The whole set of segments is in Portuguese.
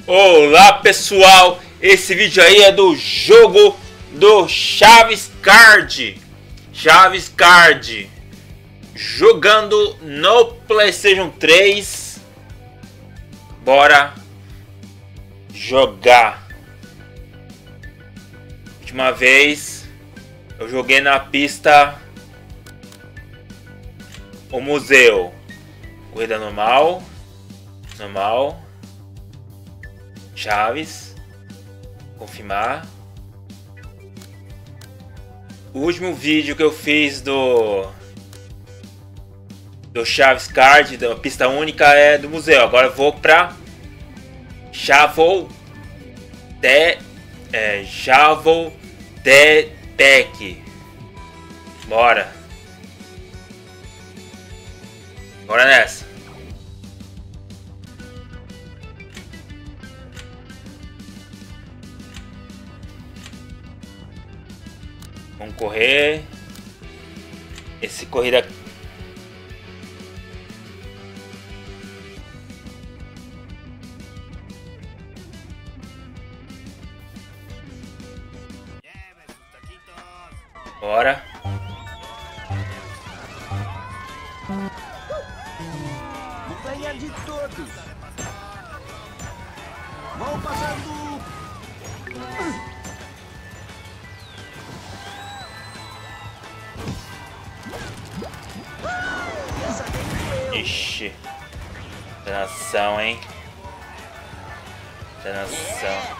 Olá pessoal, esse vídeo aí é do jogo do Chaves Card. Chaves Card. Jogando no PlayStation 3. Bora jogar. Última vez eu joguei na pista o museu. Corrida normal. Normal. Chaves. Confirmar. O último vídeo que eu fiz do Chaves Card, da pista única, é do museu. Agora eu vou pra Shovel The Pack. Bora. Bora nessa. Vamos correr. Esse corrida. Bora. Montanha de todos. Vão passando. Ixi. Nação, hein? Nação.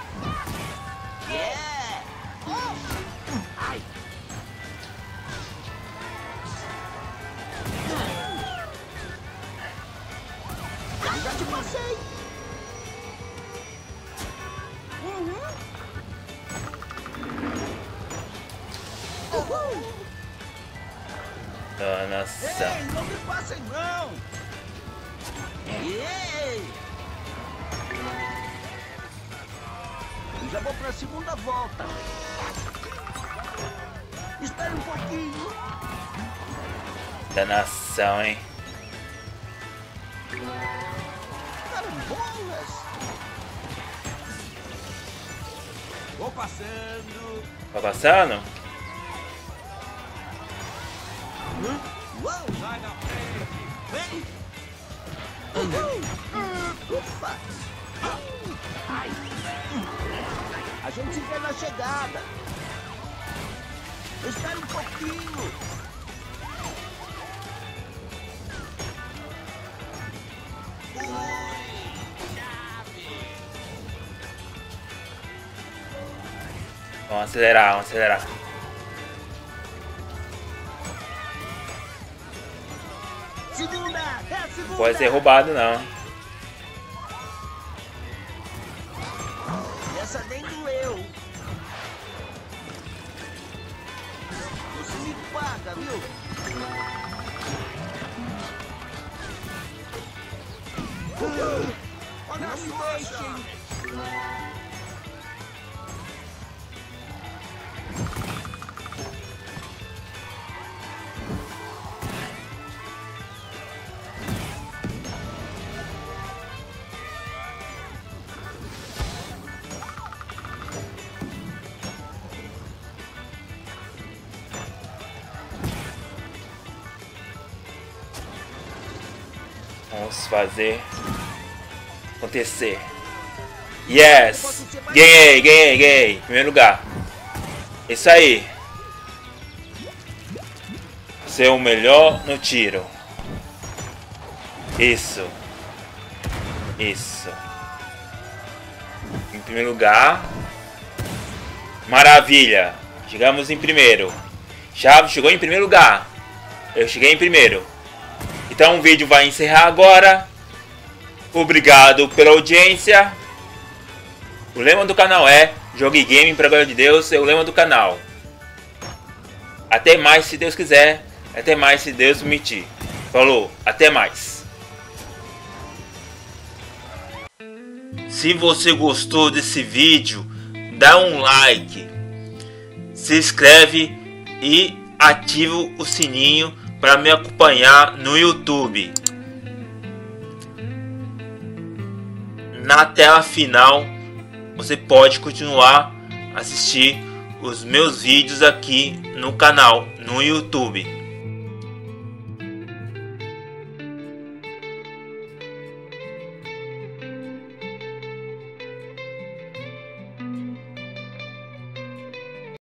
Já te passei. Nação. Ei, não me passem não. Ei. Eu já vou para a segunda volta. Espere um pouquinho. Nação, hein? Carambolas. Vou passando. Tá passando? Uou. Sai da frente. Vem. Ufa. Ai. A gente se vê na chegada. Espere um pouquinho. Vamos acelerar, vamos acelerar. Segunda, é a segunda. Não pode ser roubado, não. Essa nem doeu. Você me paga, viu? Olha, não me deixem. Vamos fazer acontecer. Yes! Ganhei! Primeiro lugar. Isso aí. Ser o melhor no tiro. Isso. Em primeiro lugar. Maravilha. Chegamos em primeiro. Chaves chegou em primeiro lugar. Eu cheguei em primeiro. Então o vídeo vai encerrar agora. Obrigado pela audiência. O lema do canal é Jogue Game para a glória de Deus. É o lema do canal. Até mais se Deus quiser. Até mais se Deus permitir. Falou, até mais. Se você gostou desse vídeo, dá um like. Se inscreve e ativa o sininho para me acompanhar no YouTube. na tela final você pode continuar a assistir os meus vídeos aqui no canal, no YouTube.